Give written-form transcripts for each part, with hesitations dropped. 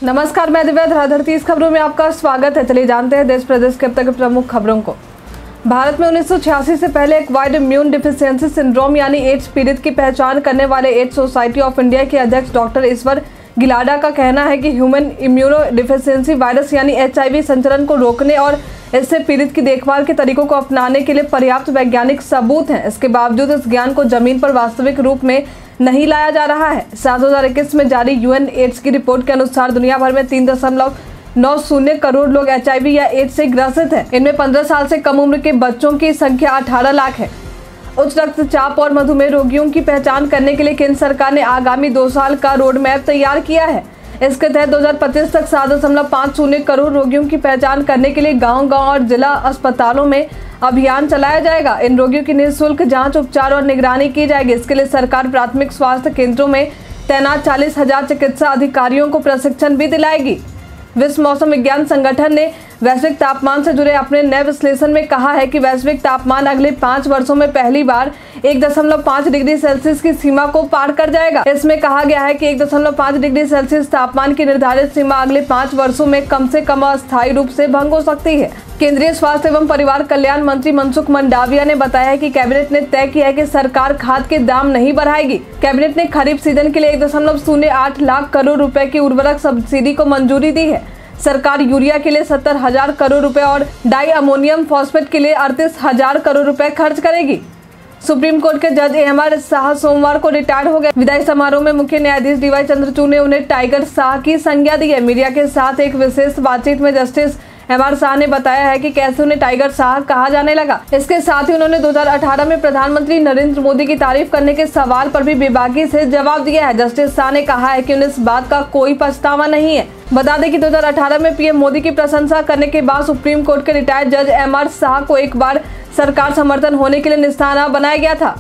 नमस्कार, मैं दिव्या धराधर 30 खबरों में आपका स्वागत है। चलिए जानते हैं देश प्रदेश के अब तक प्रमुख खबरों को। भारत में 1986 से पहले एक्वायर्ड इम्यून डिफिशियंसी सिंड्रोम यानी एड्स पीड़ित की पहचान करने वाले एड्स सोसाइटी ऑफ इंडिया के अध्यक्ष डॉक्टर ईश्वर गिलाडा का कहना है कि ह्यूमन इम्यूनो डिफिशियंसी वायरस यानी HIV संचरण को रोकने और इससे पीड़ित की देखभाल के तरीकों को अपनाने के लिए पर्याप्त वैज्ञानिक सबूत हैं। इसके बावजूद इस ज्ञान को जमीन पर वास्तविक रूप में नहीं लाया जा रहा है। 2021 में जारी UN एड्स की रिपोर्ट के अनुसार दुनिया भर में 3.90 करोड़ लोग HIV या एड्स से ग्रसित हैं। इनमें 15 साल से कम उम्र के बच्चों की संख्या 18 लाख है। उच्च रक्तचाप और मधुमेह रोगियों की पहचान करने के लिए केंद्र सरकार ने आगामी 2 साल का रोड मैप तैयार किया है। इसके तहत 2025 तक 7.50 करोड़ रोगियों की पहचान करने के लिए गांव-गांव और जिला अस्पतालों में अभियान चलाया जाएगा। इन रोगियों की निःशुल्क जांच, उपचार और निगरानी की जाएगी। इसके लिए सरकार प्राथमिक स्वास्थ्य केंद्रों में तैनात 40,000 चिकित्सा अधिकारियों को प्रशिक्षण भी दिलाएगी। विश्व मौसम विज्ञान संगठन ने वैश्विक तापमान से जुड़े अपने नए विश्लेषण में कहा है कि वैश्विक तापमान अगले 5 वर्षों में पहली बार 1.5 डिग्री सेल्सियस की सीमा को पार कर जाएगा। इसमें कहा गया है कि 1.5 डिग्री सेल्सियस तापमान की निर्धारित सीमा अगले 5 वर्षों में कम से कम अस्थायी रूप से भंग हो सकती है। केंद्रीय स्वास्थ्य एवं परिवार कल्याण मंत्री मनसुख मंडाविया ने बताया है कि कैबिनेट ने तय किया है कि सरकार खाद के दाम नहीं बढ़ाएगी। कैबिनेट ने खरीफ सीजन के लिए 1.08 लाख करोड़ रुपए की उर्वरक सब्सिडी को मंजूरी दी है। सरकार यूरिया के लिए 70,000 करोड़ रुपए और डाई अमोनियम फॉस्फेट के लिए 38,000 करोड़ रुपए खर्च करेगी। सुप्रीम कोर्ट के जज AMR शाह सोमवार को रिटायर्ड हो गए। विदाई समारोह में मुख्य न्यायाधीश DY चंद्रचूड़ ने उन्हें टाइगर शाह की संज्ञा दी है। मीडिया के साथ एक विशेष बातचीत में जस्टिस MR शाह ने बताया है कि कैसे उन्हें टाइगर शाह कहा जाने लगा। इसके साथ ही उन्होंने 2018 में प्रधानमंत्री नरेंद्र मोदी की तारीफ करने के सवाल पर भी बेबाकी से जवाब दिया है। जस्टिस शाह ने कहा है कि उन्हें इस बात का कोई पछतावा नहीं है। बता दें कि 2018 में PM मोदी की प्रशंसा करने के बाद सुप्रीम कोर्ट के रिटायर्ड जज MR शाह को एक बार सरकार समर्थन होने के लिए निशाना बनाया गया था।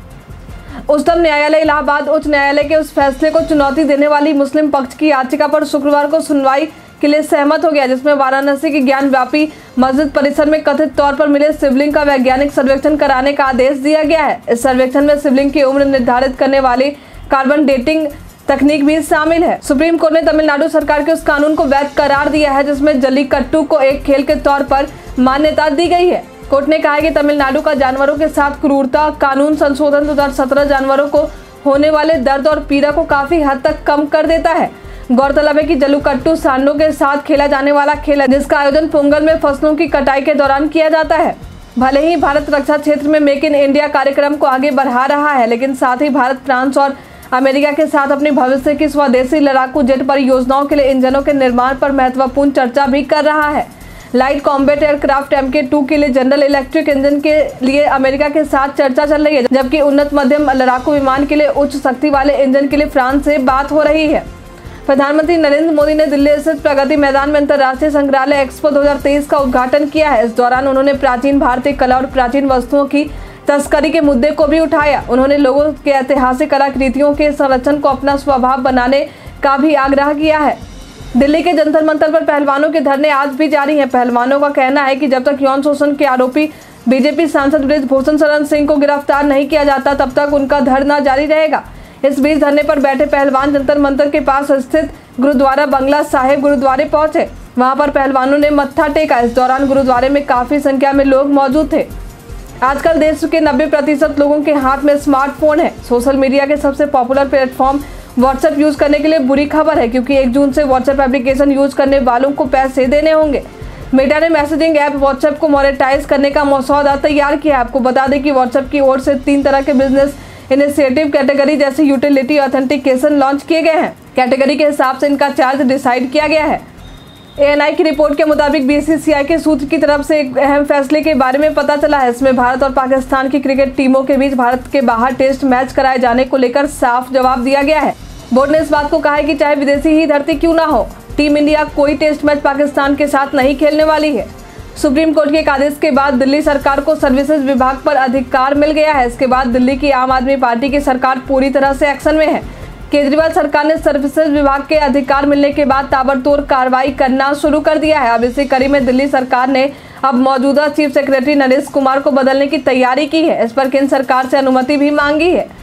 उच्चतम न्यायालय इलाहाबाद उच्च न्यायालय के उस फैसले को चुनौती देने वाली मुस्लिम पक्ष की याचिका पर शुक्रवार को सुनवाई के लिए सहमत हो गया, जिसमें वाराणसी की ज्ञान व्यापी मस्जिद परिसर में कथित तौर पर मिले शिवलिंग का वैज्ञानिक सर्वेक्षण कराने का आदेश दिया गया है। इस सर्वेक्षण में शिवलिंग की उम्र निर्धारित करने वाली कार्बन डेटिंग तकनीक भी शामिल है। सुप्रीम कोर्ट ने तमिलनाडु सरकार के उस कानून को वैध करार दिया है जिसमें जल्लीकट्टू को एक खेल के तौर पर मान्यता दी गई है। कोर्ट ने कहा है कि तमिलनाडु का जानवरों के साथ क्रूरता कानून संशोधन 2017 जानवरों को होने वाले दर्द और पीड़ा को काफी हद तक कम कर देता है। गौरतलब है कि जल्लीकट्टू सांडों के साथ खेला जाने वाला खेल है जिसका आयोजन पोंगल में फसलों की कटाई के दौरान किया जाता है। भले ही भारत रक्षा क्षेत्र में मेक इन इंडिया कार्यक्रम को आगे बढ़ा रहा है, लेकिन साथ ही भारत फ्रांस और अमेरिका के साथ अपनी भविष्य की स्वदेशी लड़ाकू जेट परियोजनाओं के लिए इंजनों के निर्माण पर महत्वपूर्ण चर्चा भी कर रहा है। लाइट कॉम्बैट एयरक्राफ्ट MK2 के लिए जनरल इलेक्ट्रिक इंजन के लिए अमेरिका के साथ चर्चा चल रही है, जबकि उन्नत मध्यम लड़ाकू विमान के लिए उच्च शक्ति वाले इंजन के लिए फ्रांस से बात हो रही है। प्रधानमंत्री नरेंद्र मोदी ने दिल्ली स्थित प्रगति मैदान में अंतर्राष्ट्रीय संग्रहालय एक्सपो 2023 का उद्घाटन किया है। इस दौरान उन्होंने प्राचीन भारतीय कला और प्राचीन वस्तुओं की तस्करी के मुद्दे को भी उठाया। उन्होंने लोगों के ऐतिहासिक कलाकृतियों के संरक्षण को अपना स्वभाव बनाने का भी आग्रह किया है। दिल्ली के जंतर मंतर पर पहलवानों के धरने आज भी जारी हैं। पहलवानों का कहना है कि जब तक यौन शोषण के आरोपी BJP सांसद बृजभूषण शरण सिंह को गिरफ्तार नहीं किया जाता तब तक उनका धरना जारी रहेगा। इस बीच धरने पर बैठे पहलवान जंतर मंतर के पास स्थित गुरुद्वारा बंगला साहिब गुरुद्वारे पहुंचे। वहां पर पहलवानों ने मत्था टेका। इस दौरान गुरुद्वारे में काफी संख्या में लोग मौजूद थे। आजकल देश के 90% लोगों के हाथ में स्मार्टफोन है। सोशल मीडिया के सबसे पॉपुलर प्लेटफॉर्म व्हाट्सएप यूज करने के लिए बुरी खबर है, क्योंकि 1 जून से व्हाट्सएप एप्लीकेशन यूज करने वालों को पैसे देने होंगे। मेटा ने मैसेजिंग ऐप व्हाट्सएप को मोनेटाइज करने का मसौदा तैयार किया है। आपको बता दें कि व्हाट्सएप की ओर से 3 तरह के बिजनेस इनिशिएटिव कैटेगरी जैसे यूटिलिटी ऑथेंटिकेशन लॉन्च किए गए हैं। कैटेगरी के हिसाब से इनका चार्ज डिसाइड किया गया है। ANI की रिपोर्ट के मुताबिक BCCI के सूत्र की तरफ से एक अहम फैसले के बारे में पता चला है। इसमें भारत और पाकिस्तान की क्रिकेट टीमों के बीच भारत के बाहर टेस्ट मैच कराए जाने को लेकर साफ जवाब दिया गया है। बोर्ड ने इस बात को कहा है कि चाहे विदेशी ही धरती क्यों ना हो, टीम इंडिया कोई टेस्ट मैच पाकिस्तान के साथ नहीं खेलने वाली है। सुप्रीम कोर्ट के एक आदेश के बाद दिल्ली सरकार को सर्विसेज विभाग पर अधिकार मिल गया है। इसके बाद दिल्ली की आम आदमी पार्टी की सरकार पूरी तरह से एक्शन में है। केजरीवाल सरकार ने सर्विसेज विभाग के अधिकार मिलने के बाद ताबड़तोड़ कार्रवाई करना शुरू कर दिया है। अब इसी कड़ी में दिल्ली सरकार ने अब मौजूदा चीफ सेक्रेटरी नरेश कुमार को बदलने की तैयारी की है। इस पर केंद्र सरकार से अनुमति भी मांगी है।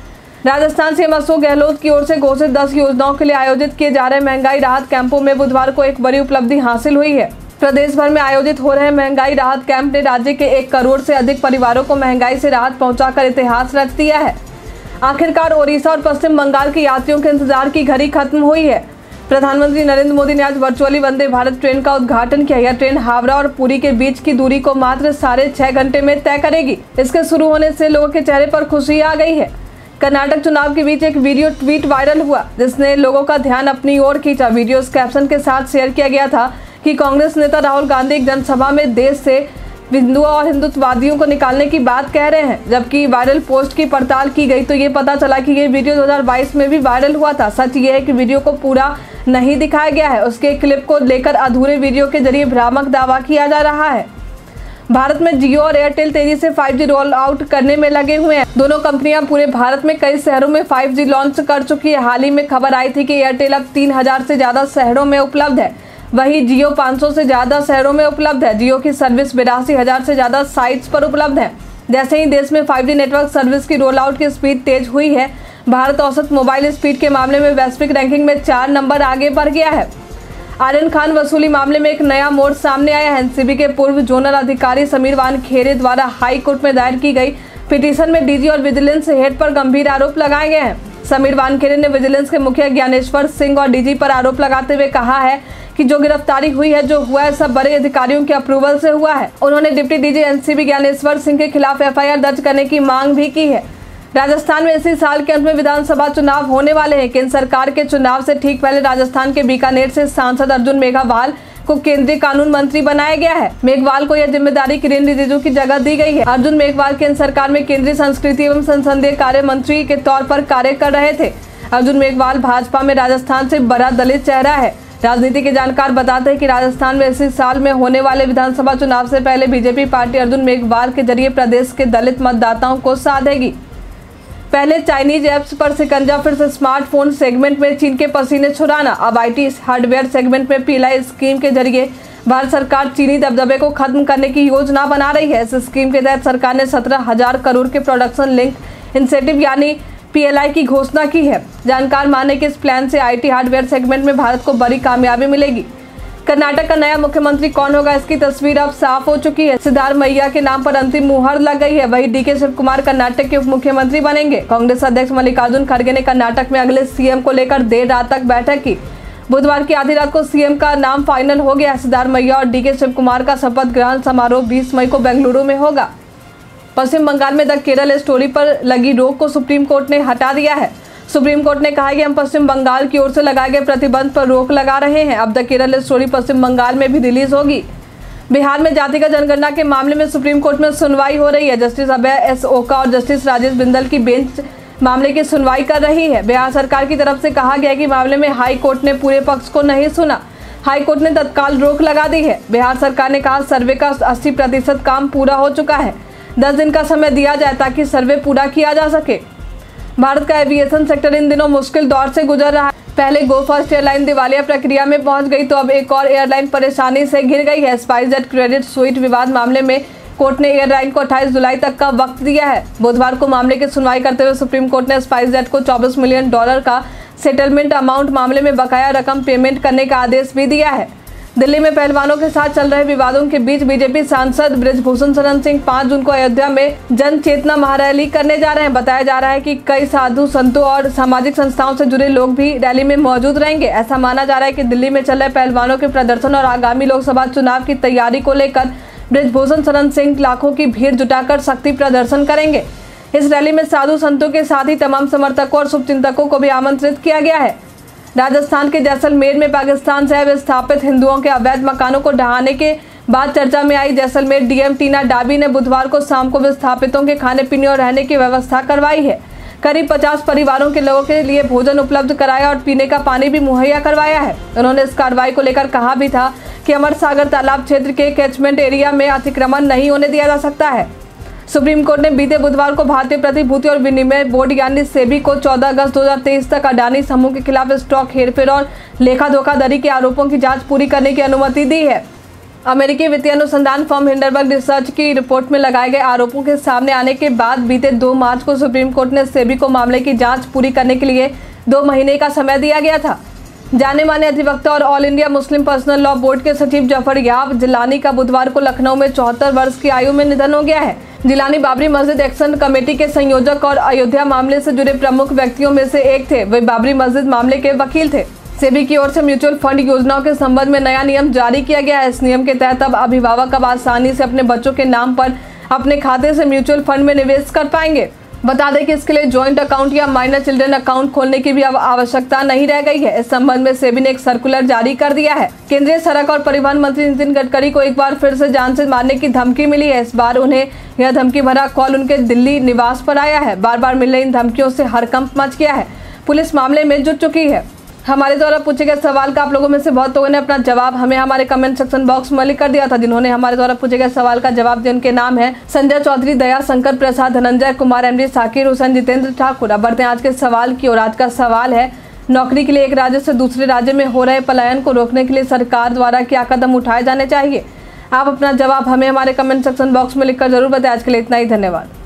राजस्थान सीएम अशोक गहलोत की ओर से घोषित 10 योजनाओं के लिए आयोजित किए जा रहे महंगाई राहत कैंपों में बुधवार को एक बड़ी उपलब्धि हासिल हुई है। प्रदेश भर में आयोजित हो रहे महंगाई राहत कैंप ने राज्य के 1 करोड़ से अधिक परिवारों को महंगाई से राहत पहुंचाकर इतिहास रच दिया है। आखिरकार ओडिशा और पश्चिम बंगाल के यात्रियों के इंतजार की घड़ी खत्म हुई है। प्रधानमंत्री नरेंद्र मोदी ने आज वर्चुअली वंदे भारत ट्रेन का उद्घाटन किया। यह ट्रेन हावड़ा और पुरी के बीच की दूरी को मात्र 6.5 घंटे में तय करेगी। इसके शुरू होने से लोगों के चेहरे पर खुशी आ गई है। कर्नाटक चुनाव के बीच एक वीडियो ट्वीट वायरल हुआ जिसने लोगों का ध्यान अपनी ओर खींचा। वीडियो इस कैप्शन के साथ शेयर किया गया था कि कांग्रेस नेता राहुल गांधी एक जनसभा में देश से हिंदुओं और हिंदुत्ववादियों को निकालने की बात कह रहे हैं। जबकि वायरल पोस्ट की पड़ताल की गई तो ये पता चला कि ये वीडियो 2022 में भी वायरल हुआ था। सच ये है कि वीडियो को पूरा नहीं दिखाया गया है। उसके क्लिप को लेकर अधूरे वीडियो के जरिए भ्रामक दावा किया जा रहा है। भारत में जियो और एयरटेल तेजी से 5G रोल आउट करने में लगे हुए हैं। दोनों कंपनियां पूरे भारत में कई शहरों में 5G लॉन्च कर चुकी है। हाल ही में खबर आई थी कि एयरटेल अब 3000 से ज्यादा शहरों में उपलब्ध है, वहीं जियो 500 से ज्यादा शहरों में उपलब्ध है। जियो की सर्विस 82,000 से ज्यादा साइट्स पर उपलब्ध है। जैसे ही देश में 5G नेटवर्क सर्विस की रोल आउट की स्पीड तेज हुई है, भारत औसत मोबाइल स्पीड के मामले में वैश्विक रैंकिंग में 4 नंबर आगे बढ़ गया है। आर्यन खान वसूली मामले में एक नया मोड़ सामने आया है। एनसीबी के पूर्व जोनल अधिकारी समीर वानखेड़े द्वारा हाई कोर्ट में दायर की गई पिटीशन में डीजी और विजिलेंस हेड पर गंभीर आरोप लगाए गए हैं। समीर वानखेड़े ने विजिलेंस के मुखिया ज्ञानेश्वर सिंह और डीजी पर आरोप लगाते हुए कहा है कि जो गिरफ्तारी हुई है, जो हुआ है, सब बड़े अधिकारियों के अप्रूवल से हुआ है। उन्होंने deputy DG NCB Gyaneshwar Singh के खिलाफ एफआईआर दर्ज करने की मांग भी की है। राजस्थान में इसी साल के अंत में विधानसभा चुनाव होने वाले हैं। केंद्र सरकार के चुनाव से ठीक पहले राजस्थान के बीकानेर से सांसद अर्जुन मेघवाल को केंद्रीय कानून मंत्री बनाया गया है। मेघवाल को यह जिम्मेदारी किरेन रिजिजू की जगह दी गई है। अर्जुन मेघवाल केंद्र सरकार में केंद्रीय संस्कृति एवं संसदीय कार्य मंत्री के तौर पर कार्य कर रहे थे। अर्जुन मेघवाल भाजपा में राजस्थान से बड़ा दलित चेहरा है। राजनीति के जानकार बताते हैं कि राजस्थान में इसी साल में होने वाले विधानसभा चुनाव से पहले बीजेपी पार्टी अर्जुन मेघवाल के जरिए प्रदेश के दलित मतदाताओं को साधेगी। पहले चाइनीज ऐप्स पर शिकंजा, फिर से स्मार्टफोन सेगमेंट में चीन के पसीने छुड़ाना, अब आईटी हार्डवेयर सेगमेंट में पीएलआई स्कीम के जरिए भारत सरकार चीनी दबदबे को खत्म करने की योजना बना रही है। इस स्कीम के तहत सरकार ने 17,000 करोड़ के प्रोडक्शन लिंक इंसेंटिव यानी पीएलआई की घोषणा की है। जानकार माने कि इस प्लान से आईटी हार्डवेयर सेगमेंट में भारत को बड़ी कामयाबी मिलेगी। कर्नाटक का नया मुख्यमंत्री कौन होगा, इसकी तस्वीर अब साफ हो चुकी है। सिद्धारमैया के नाम पर अंतिम मुहर लग गई है। वही डीके शिव कुमार कर्नाटक के उप मुख्यमंत्री बनेंगे। कांग्रेस अध्यक्ष मल्लिकार्जुन खड़गे ने कर्नाटक में अगले सीएम को लेकर देर रात तक बैठक की। बुधवार की आधी रात को सीएम का नाम फाइनल हो गया। सिद्धारमैया और डीके शिव कुमार का शपथ ग्रहण समारोह 20 मई को बेंगलुरु में होगा। पश्चिम बंगाल में द केरल स्टोरी पर लगी रोक को सुप्रीम कोर्ट ने हटा दिया है। सुप्रीम कोर्ट ने कहा कि हम पश्चिम बंगाल की ओर से लगाए गए प्रतिबंध पर रोक लगा रहे हैं। अब द केरल स्टोरी पश्चिम बंगाल में भी रिलीज होगी। बिहार में जातिगत जनगणना के मामले में सुप्रीम कोर्ट में सुनवाई हो रही है। जस्टिस अभय एस ओका और जस्टिस राजेश बिंदल की बेंच मामले की सुनवाई कर रही है। बिहार सरकार की तरफ से कहा गया कि मामले में हाई कोर्ट ने पूरे पक्ष को नहीं सुना। हाई कोर्ट ने तत्काल रोक लगा दी है। बिहार सरकार ने कहा सर्वे का 80% काम पूरा हो चुका है। 10 दिन का समय दिया जाए ताकि सर्वे पूरा किया जा सके। भारत का एविएशन सेक्टर इन दिनों मुश्किल दौर से गुजर रहा है। पहले गो फर्स्ट एयरलाइन दिवालिया प्रक्रिया में पहुंच गई तो अब एक और एयरलाइन परेशानी से घिर गई है। स्पाइसजेट क्रेडिट स्वीट विवाद मामले में कोर्ट ने एयरलाइन को 28 जुलाई तक का वक्त दिया है। बुधवार को मामले की सुनवाई करते हुए सुप्रीम कोर्ट ने स्पाइसजेट को $24 मिलियन का सेटलमेंट अमाउंट मामले में बकाया रकम पेमेंट करने का आदेश भी दिया है। दिल्ली में पहलवानों के साथ चल रहे विवादों के बीच बीजेपी सांसद बृजभूषण शरण सिंह 5 जून को अयोध्या में जन चेतना महारैली करने जा रहे हैं। बताया जा रहा है कि कई साधु संतों और सामाजिक संस्थाओं से जुड़े लोग भी रैली में मौजूद रहेंगे। ऐसा माना जा रहा है कि दिल्ली में चल रहे पहलवानों के प्रदर्शन और आगामी लोकसभा चुनाव की तैयारी को लेकर बृजभूषण शरण सिंह लाखों की भीड़ जुटाकर शक्ति प्रदर्शन करेंगे। इस रैली में साधु संतों के साथ ही तमाम समर्थकों और शुभचिंतकों को भी आमंत्रित किया गया है। राजस्थान के जैसलमेर में पाकिस्तान से विस्थापित हिंदुओं के अवैध मकानों को ढहाने के बाद चर्चा में आई जैसलमेर डीएम टीना डाबी ने बुधवार को शाम को विस्थापितों के खाने पीने और रहने की व्यवस्था करवाई है। करीब 50 परिवारों के लोगों के लिए भोजन उपलब्ध कराया और पीने का पानी भी मुहैया करवाया है। उन्होंने इस कार्रवाई को लेकर कहा भी था कि अमर सागर तालाब क्षेत्र के कैचमेंट एरिया में अतिक्रमण नहीं होने दिया जा सकता है। सुप्रीम कोर्ट ने बीते बुधवार को भारतीय प्रतिभूति और विनिमय बोर्ड यानी सेबी को 14 अगस्त 2023 तक अडानी समूह के खिलाफ स्टॉक हेरफेर और लेखा धोखाधड़ी के आरोपों की जांच पूरी करने की अनुमति दी है। अमेरिकी वित्तीय अनुसंधान फर्म हिंडरबर्ग रिसर्च की रिपोर्ट में लगाए गए आरोपों के सामने आने के बाद बीते 2 मार्च को सुप्रीम कोर्ट ने सेबी को मामले की जांच पूरी करने के लिए 2 महीने का समय दिया गया था। जाने माने अधिवक्ता और All India Muslim Personal Law Board के सचिव जफर याब जिलानी का बुधवार को लखनऊ में 74 वर्ष की आयु में निधन हो गया है। जिलानी बाबरी मस्जिद एक्शन कमेटी के संयोजक और अयोध्या मामले से जुड़े प्रमुख व्यक्तियों में से एक थे। वे बाबरी मस्जिद मामले के वकील थे। सेबी की ओर से म्यूचुअल फंड योजनाओं के संबंध में नया नियम जारी किया गया है। इस नियम के तहत अब अभिभावक अब आसानी से अपने बच्चों के नाम पर अपने खाते से म्यूचुअल फंड में निवेश कर पाएंगे। बता दें कि इसके लिए जॉइंट अकाउंट या माइनर चिल्ड्रन अकाउंट खोलने की भी अब आवश्यकता नहीं रह गई है। इस संबंध में सेबी ने एक सर्कुलर जारी कर दिया है। केंद्रीय सड़क और परिवहन मंत्री नितिन गडकरी को एक बार फिर से जान से मारने की धमकी मिली है। इस बार उन्हें यह धमकी भरा कॉल उनके दिल्ली निवास पर आया है। बार बार मिलने इन धमकियों से हड़कंप मच गया है। पुलिस मामले में जुट चुकी है। हमारे द्वारा पूछे गए सवाल का आप लोगों में से बहुत लोगों ने अपना जवाब हमें हमारे कमेंट सेक्शन बॉक्स में लिख कर दिया था। जिन्होंने हमारे द्वारा पूछे गए सवाल का जवाब दिया उनके नाम है संजय चौधरी, दया शंकर प्रसाद, धनंजय कुमार, एमडी साकिर हुसैन, जितेंद्र ठाकुर। अब बढ़ते हैं आज के सवाल की ओर। आज का सवाल है, नौकरी के लिए एक राज्य से दूसरे राज्य में हो रहे पलायन को रोकने के लिए सरकार द्वारा क्या कदम उठाए जाने चाहिए? आप अपना जवाब हमें हमारे कमेंट सेक्शन बॉक्स में लिखकर जरूर बताएं। आज के लिए इतना ही, धन्यवाद।